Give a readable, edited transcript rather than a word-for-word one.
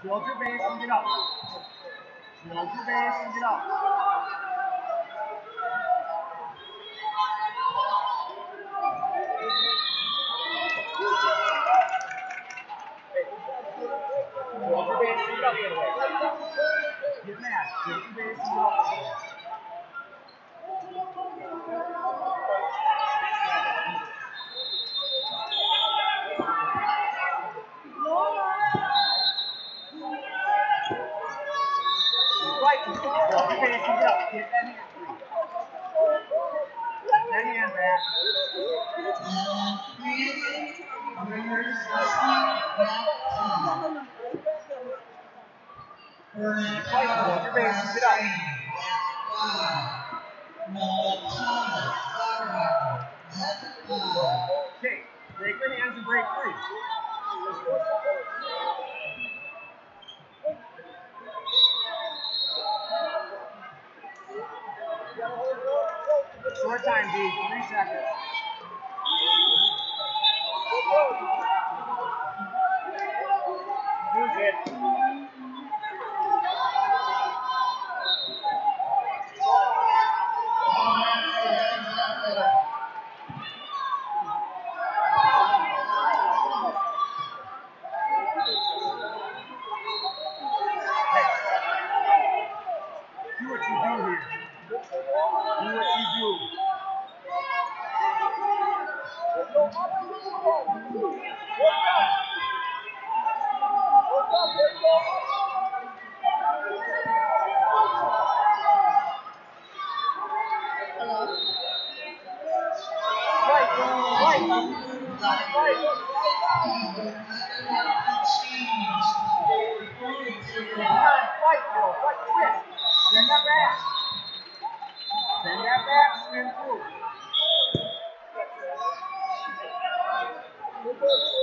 Build your base and get up. Build your base and get up. Build your base and get up the other way. Get mad. Build your base and get up. Right, build your base and get up. Get that hand free. Get that hand back. Fight, build your base and get up. Okay, break your hands and break free. Short time, D. 3 seconds. Use it. Do what you do here. Do what you do. Fight. Fight, twist. Send that back. Send that back, spin through.